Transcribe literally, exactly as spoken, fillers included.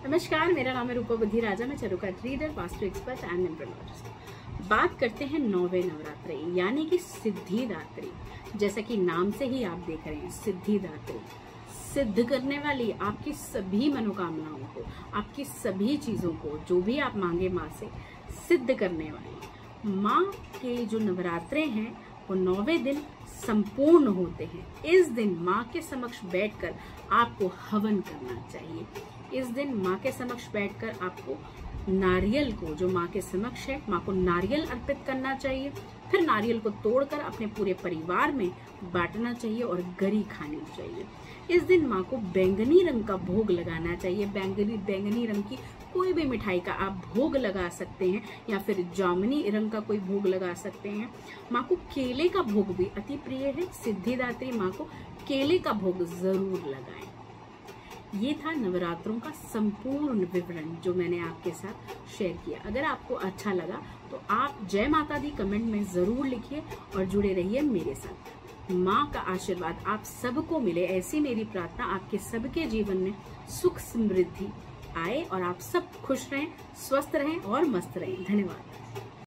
नमस्कार, मेरा नाम है रूपा बुद्धि राजा। मैं चरुका reader, vastu expert and numerologist. बात करते हैं नौवे नवरात्रि यानी कि सिद्धिदात्री। जैसा कि नाम से ही आप देख रहे हैं, सिद्धिदात्री सिद्ध करने वाली, आपकी सभी मनोकामनाओं को, आपकी सभी चीजों को, जो भी आप मांगे माँ से, सिद्ध करने वाली माँ के जो नवरात्रे हैं वो नौवे दिन संपूर्ण होते हैं। इस दिन माँ के समक्ष बैठकर आपको हवन करना चाहिए। इस दिन माँ के समक्ष बैठकर आपको नारियल को, जो माँ के समक्ष है, माँ को नारियल अर्पित करना चाहिए। फिर नारियल को तोड़कर अपने पूरे परिवार में बांटना चाहिए और गरी खानी चाहिए। इस दिन माँ को बैंगनी रंग का भोग लगाना चाहिए। बैंगनी बैंगनी रंग की कोई भी मिठाई का आप भोग लगा सकते हैं या फिर जामुनी रंग का कोई भोग लगा सकते हैं। माँ को केले का भोग भी अति प्रिय है। सिद्धिदात्री माँ को केले का भोग जरूर लगाएं। ये था नवरात्रों का संपूर्ण विवरण जो मैंने आपके साथ शेयर किया। अगर आपको अच्छा लगा तो आप जय माता दी कमेंट में जरूर लिखिए और जुड़े रहिए मेरे साथ। माँ का आशीर्वाद आप सबको मिले, ऐसी मेरी प्रार्थना। आपके सबके जीवन में सुख समृद्धि आए और आप सब खुश रहें, स्वस्थ रहें और मस्त रहें। धन्यवाद।